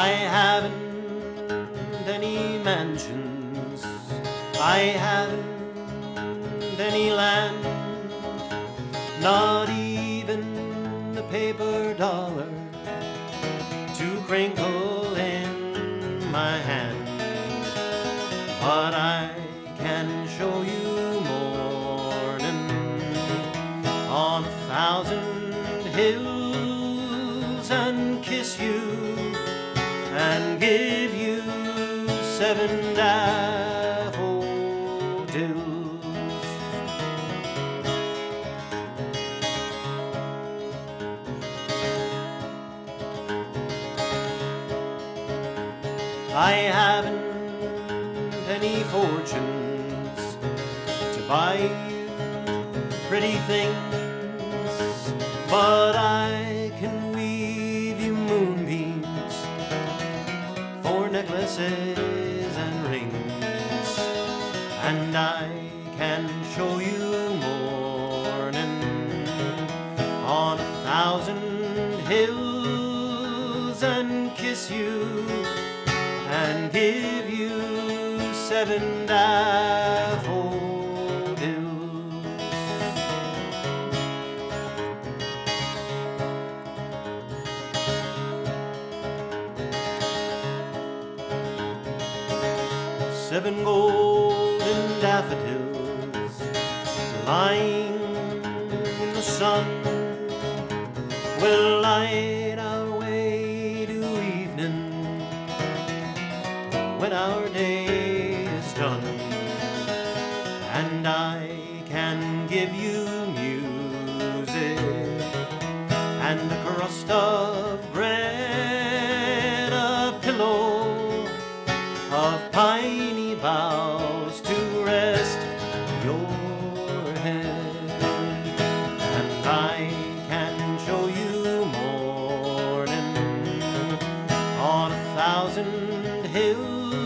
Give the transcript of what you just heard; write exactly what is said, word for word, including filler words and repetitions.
I haven't any mansions, I haven't any land, not even a paper dollar to crinkle in my hand. But I can show you morning on a thousand hills and kiss you and give you seven daffodils. I haven't any fortunes to buy you pretty things, but I can weave you moonbeams for necklaces and rings, and I can show you morning on a thousand hills and kiss you and give you seven daffodils. Seven golden daffodils lying in the sun will light our way to evening when our day is done, and I can give you music and a crust of bread, a pillow of piney boughs to rest your head, and I can show you morning on a thousand hills